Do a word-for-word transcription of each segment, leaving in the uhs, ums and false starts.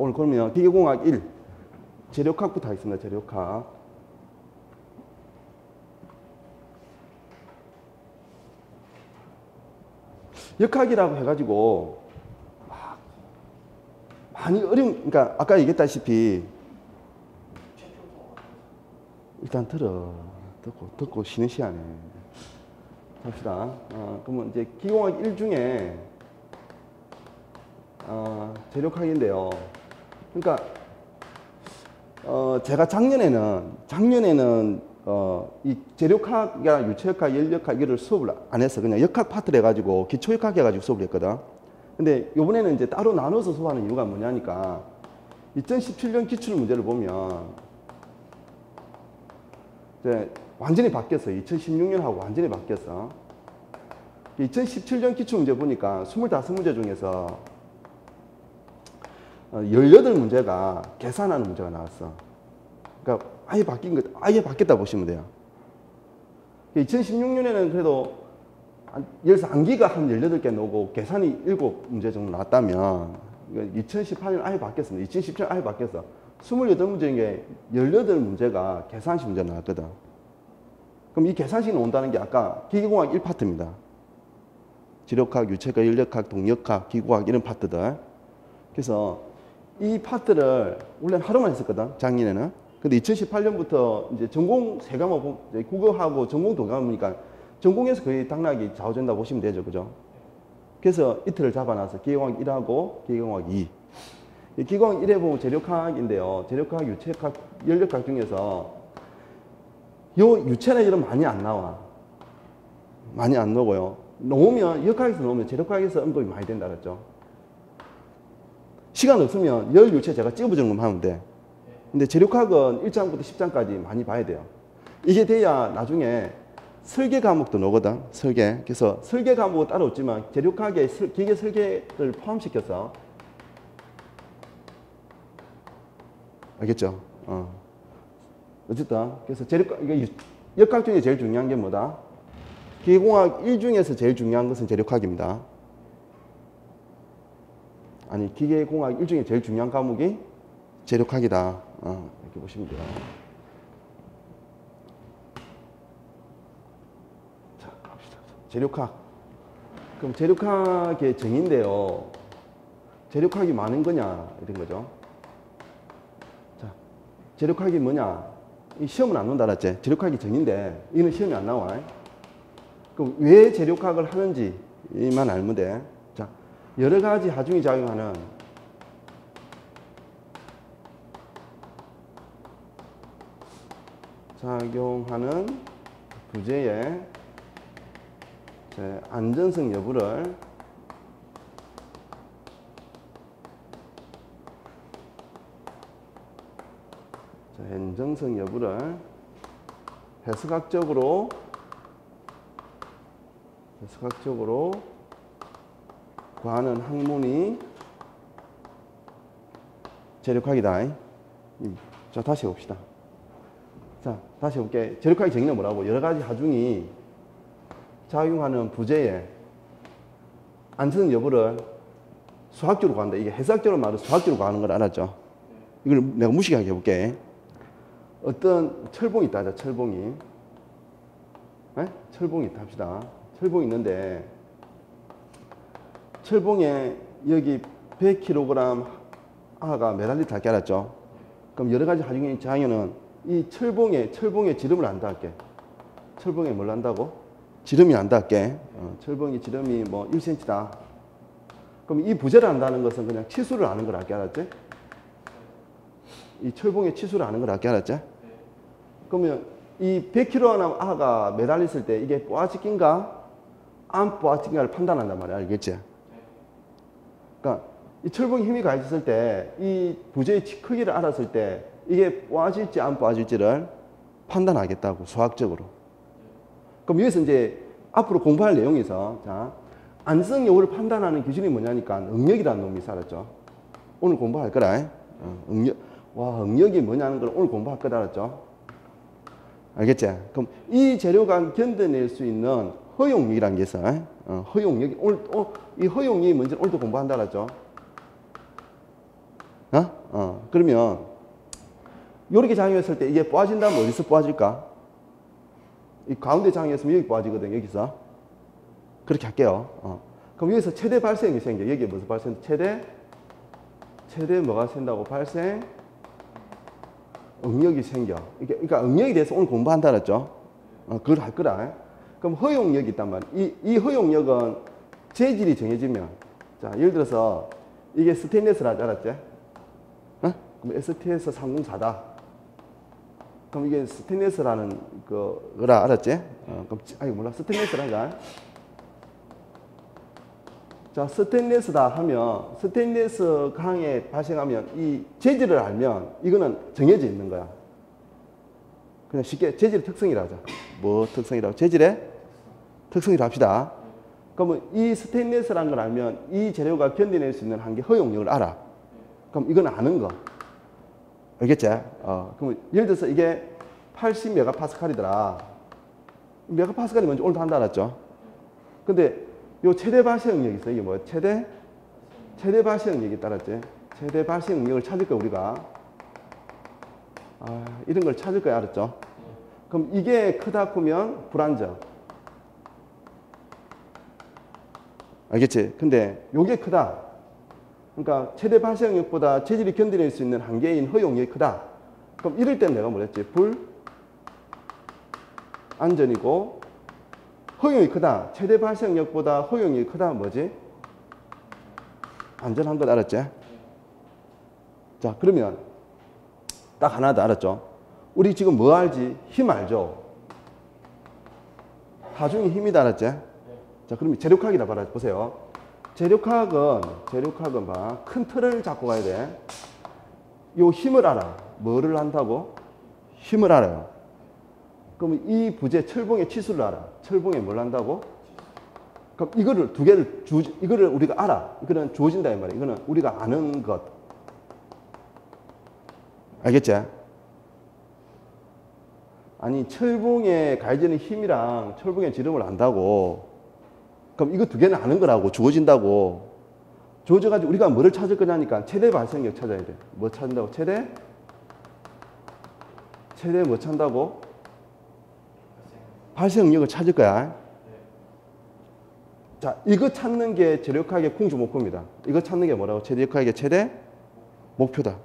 오늘 그러면 기계공학 일, 재료학부터 하겠습니다. 재료학. 역학이라고 해가지고 막 많이 어려운, 그러니까 아까 얘기했다시피 일단 들어, 듣고, 듣고 쉬는 시간에 합시다. 어, 그러면 이제 기계공학 일 중에 어, 재료학인데요. 그러니까 어, 제가 작년에는 작년에는 어, 이 재료학이나 유체역학, 연력학 이거를 수업을 안 했어. 그냥 역학 파트를 해가지고 기초역학 해가지고 수업을 했거든. 근데 요번에는 이제 따로 나눠서 수업하는 이유가 뭐냐니까 이천십칠 년 기출 문제를 보면 이제 완전히 바뀌었어. 이천십육 년하고 완전히 바뀌었어. 이천십칠 년 기출 문제 보니까 이십오 문제 중에서 십팔 문제가 계산하는 문제가 나왔어. 그러니까 아예 바뀐 것, 아예 바뀌었다 보시면 돼요. 이천십육 년에는 그래도 십삼 기가 한 십팔 개 나오고 계산이 일곱 문제 정도 나왔다면 이천십팔 년 아예 바뀌었습니다. 이천십칠 년 아예 바뀌었어. 이십팔 문제 중에 십팔 문제가 계산식 문제가 나왔거든. 그럼 이 계산식이 나온다는 게 아까 기계공학 일 파트입니다. 지력학, 유체학, 연력학, 동력학, 기계공학 이런 파트들. 그래서 이 파트를 원래 하루만 했었거든, 작년에는. 근데 이천십팔 년부터 이제 전공 세 과목, 국어하고 전공 두 과목이니까 전공에서 거의 당락이 좌우된다고 보시면 되죠, 그죠? 그래서 이틀을 잡아놔서 기계공학 일하고 기계공학 이. 기계공학 일에 보면 재료학인데요. 재료학, 유체학, 연력학 중에서 요 유체나 이런 많이 안 나와. 많이 안 나오고요. 놓으면, 역학에서 놓으면 재료학에서 언급이 많이 된다 그랬죠. 시간 없으면 열 유체 제가 찍어보는 것만 하면 돼. 근데 재료학은 일 장부터 십 장까지 많이 봐야 돼요. 이게 돼야 나중에 설계 과목도 나오거든, 설계. 그래서 설계 과목은 따로 없지만 재료학에 기계 설계를 포함시켜서 알겠죠? 어. 어쨌든 그래서 재료학, 이게 역학 중에 제일 중요한 게 뭐다? 기계공학 일 중에서 제일 중요한 것은 재료학입니다. 아니, 기계공학 일 중에 제일 중요한 과목이 재료학이다. 어, 이렇게 보시면 돼요. 자, 갑시다. 재료학. 그럼 재료학의 정의인데요. 재료학이 많은 거냐, 이런 거죠. 자, 재료학이 뭐냐? 이 시험은 안 나온다 그랬지? 재료학이 정의인데, 이는 시험이 안 나와. 그럼 왜 재료학을 하는지만 알면 돼. 자, 여러 가지 하중이 작용하는 작용하는 부재의 안전성 여부를 안정성 여부를 해석학적으로 해석학적으로 구하는 학문이 재료학이다. 자, 다시 봅시다. 자, 다시 볼게. 재료학의 정의는 뭐라고? 여러 가지 하중이 작용하는 부재의 안전 여부를 수학적으로 구한다. 이게 해석학적으로 말해서 수학적으로 구하는 걸 알았죠? 이걸 내가 무식하게 해볼게. 어떤 철봉이 있다 하자, 철봉이. 네? 철봉이 있다 합시다. 철봉이 있는데, 철봉에 여기 백 킬로그램 아가 매달리다 할게 알았죠? 그럼 여러 가지 하중의 작용은 이 철봉에, 철봉에 지름을 안다 할게. 철봉에 뭘 한다고? 지름이 안다 할게. 어, 철봉이 지름이 뭐 일 센티미터다. 그럼 이 부재를 안다는 것은 그냥 치수를 아는 걸 알게 알았지? 이 철봉의 치수를 아는 걸 알게 알았지? 그러면 이 백 킬로그램 아가 매달렸을 때 이게 뽀아지긴가 안 뽀아지긴가를 판단한단 말이야. 알겠지? 그러니까 이 철봉에 힘이 가해졌을 때 이 부재의 크기를 알았을 때 이게 뽀아질지 안 뽀아질지를 판단하겠다고, 수학적으로. 그럼 여기서 이제 앞으로 공부할 내용에서, 자, 안성 여부를 판단하는 기준이 뭐냐니까 응력이라는 놈이 있었죠. 오늘 공부할 거라. 어, 응력. 와, 응력이 뭐냐는 걸 오늘 공부할 거다 알았죠? 알겠지? 그럼 이 재료가 견뎌낼 수 있는 허용력이라는 게 있어. 어, 허용력이, 오늘, 어, 이 허용력이 뭔지 오늘도 공부한다 알았죠? 어? 그러면 이렇게 작용했을 때 이게 빠진다면 어디서 빠질까? 이 가운데 작용했으면 여기 빠지거든, 여기서. 그렇게 할게요. 어. 그럼 여기서 최대 발생이 생겨. 여기에 무슨 발생? 최대, 최대 뭐가 생긴다고? 발생 응력이 생겨. 이게, 그러니까 응력에 대해서 오늘 공부한다 그랬죠? 어, 그걸 할 거라. 그럼 허용력이 있단 말이야. 이, 이 허용력은 재질이 정해지면, 자, 예를 들어서 이게 스테인리스라 알았지? 어? 그럼 에스티에스 삼공사다. 그럼 이게 스테인리스라는 거라 알았지? 어, 그럼, 아니, 몰라. 스테인리스라자. 자, 스테인리스다 하면, 스테인리스 강에 발생하면 이 재질을 알면 이거는 정해져 있는 거야. 그냥 쉽게 재질의 특성이라 하자. 뭐 특성이라고? 재질의 특성이라 합시다. 그러면 이 스테인리스라는 걸 알면 이 재료가 견뎌낼 수 있는 한계 허용력을 알아. 그럼 이건 아는 거. 알겠지? 어, 그러면 예를 들어서 이게 팔십 메가파스칼이더라. 메가파스칼이 뭔지 오늘도 한다 알았죠? 근데 요 최대 발생 응력이 있어. 이게 뭐야? 최대? 최대 발생 응력이 따랐지? 최대 발생 응력을 찾을 거야, 우리가. 아, 이런 걸 찾을 거야, 알았죠? 그럼 이게 크다 크면 불안정. 알겠지? 근데 요게 크다. 그러니까 최대 발생 응력보다 체질이 견뎌낼 수 있는 한계인 허용력이 크다. 그럼 이럴 땐 내가 뭐랬지? 불안전이고 허용이 크다. 최대 발생력보다 허용이 크다. 뭐지? 안전한 것 알았지? 자, 그러면 딱 하나 더 알았죠? 우리 지금 뭐 알지? 힘 알죠? 하중이 힘이다 알았지? 자, 그러면 재력학이다 봐라. 보세요. 재력학은, 재력학은 봐. 큰 틀을 잡고 가야 돼. 요 힘을 알아. 뭐를 안다고? 힘을 알아요. 그러면 이 부재 철봉의 치수를 알아. 철봉에 뭘 안다고? 그럼 이거를 두 개를 주, 이거를 우리가 알아. 이거는 주어진다 이 말이야. 이거는 우리가 아는 것. 알겠지? 아니, 철봉에 가해지는 힘이랑 철봉의 지름을 안다고. 그럼 이거 두 개는 아는 거라고. 주어진다고. 주어져가지고 우리가 뭐를 찾을 거냐니까 최대 발생력 찾아야 돼. 뭐 찾는다고? 최대? 최대 뭐 찾는다고? 발생 응력을 찾을 거야. 자, 이거 찾는 게 재력학의 궁주 목표입니다. 이거 찾는 게 뭐라고? 재력학의 최대 목표다.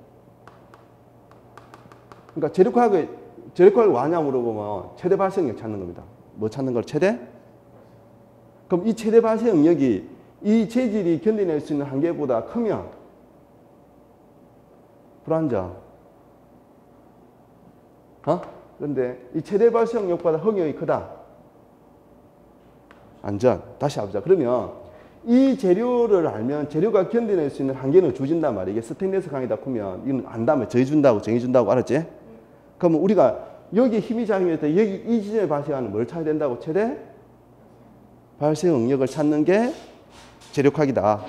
그러니까 재력학의, 재력학을 뭐하냐 물어보면 최대 발생 응력 찾는 겁니다. 뭐 찾는 걸? 최대? 그럼 이 최대 발생 응력이 이 재질이 견뎌낼 수 있는 한계보다 크면 불안정. 어? 그런데 이 최대 발생 응력보다 허용이 크다. 안전. 다시 해보자. 그러면 이 재료를 알면 재료가 견뎌낼 수 있는 한계는 주어진단 말이야. 이게 스테인리스 강이다 크면 이건 안다면 정해준다고 정해준다고 알았지? 그러면 우리가 여기 힘이 작용할 때 여기 이 지점에 발생하는 뭘 찾아야 된다고? 최대 발생 응력을 찾는 게 재력학이다.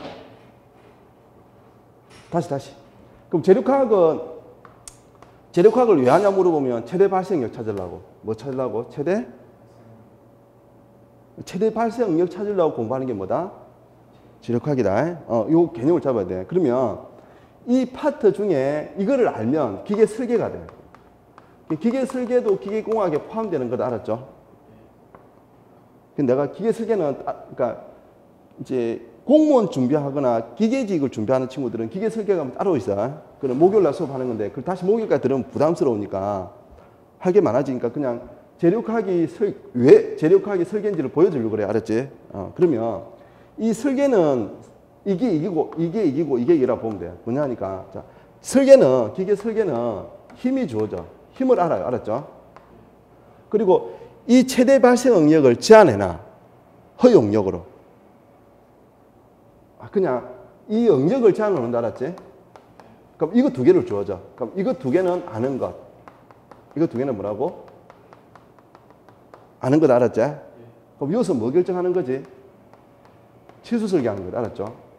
다시 다시. 그럼 재력학은 재력학을 왜 하냐 물어보면 최대 발생력 찾으려고. 뭐 찾으려고? 최대? 최대 발생력 찾으려고 공부하는 게 뭐다? 재력학이다. 어, 요 개념을 잡아야 돼. 그러면 이 파트 중에 이거를 알면 기계 설계가 돼. 기계 설계도 기계공학에 포함되는 거 알았죠? 근데 내가 기계 설계는, 아, 그러니까 이제 공무원 준비하거나 기계직을 준비하는 친구들은 기계 설계가 따로 있어. 그럼 목요일날 수업하는 건데, 그걸 다시 목요일까지 들으면 부담스러우니까 할 게 많아지니까 그냥 재력학이 설, 왜 재력학이 설계인지를 보여주려고 그래. 알았지? 어, 그러면 이 설계는 이게 이기고, 이게 이기고, 이게 이기라 보면 돼. 뭐냐니까. 자, 설계는, 기계 설계는 힘이 주어져. 힘을 알아요. 알았죠? 그리고 이 최대 발생 응력을 제한해놔. 허용력으로. 아, 그냥 이 응력을 제한하는 줄 알았지? 그럼 이거 두 개를 주어져. 그럼 이거 두 개는 아는 것. 이거 두 개는 뭐라고? 아는 것 알았지? 그럼 여기서 뭐 결정하는 거지? 치수 설계하는 것 알았죠?